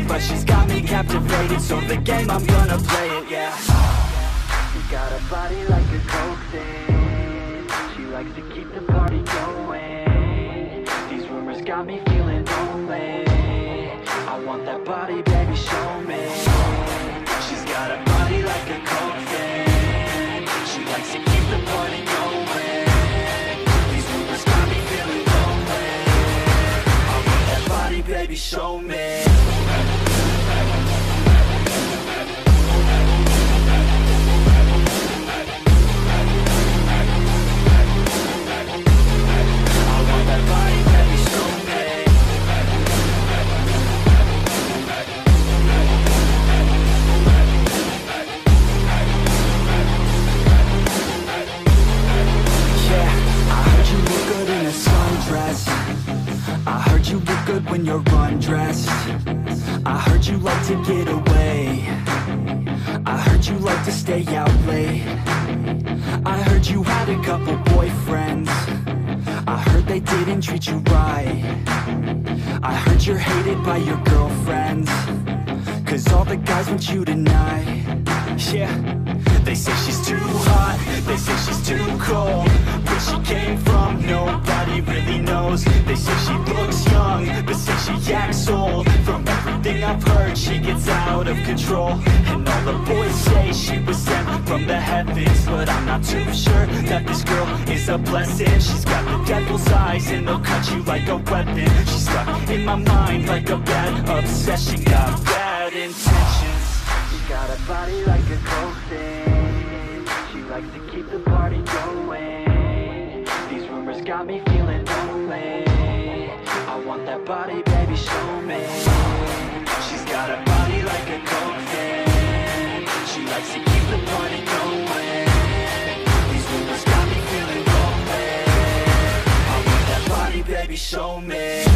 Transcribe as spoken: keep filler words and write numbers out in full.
but she's got me captivated. So the game, I'm gonna play it, yeah. She got a body like a coke thing. She likes to keep the party going. These rumors got me feeling lonely. I want that body, baby, show me. She's got a body like a coke thing. She likes to keep the party going. These rumors got me feeling lonely. I want that body, baby, show me. I heard you look good when you're undressed. I heard you like to get away. I heard you like to stay out late. I heard you had a couple boyfriends. I heard they didn't treat you right. I heard you're hated by your girlfriends, cause all the guys want you tonight. Yeah, they say she's too hot, they say she's too cold. Where she came from, nobody really knows. They say she looks young, but say she acts old. From everything I've heard, she gets out of control. And all the boys say she was sent from the heavens, but I'm not too sure that this girl is a blessing. She's got the devil's eyes and they'll cut you like a weapon. She's stuck in my mind like a bad obsession. Got bad intentions. She got a body like a coke thing. She likes to keep the party going. These rumors got me feeling lonely. I want that body, baby, show me. She's got a body like a coke thing. She likes to keep the party going. These rumors got me feeling lonely. I want that body, baby, show me.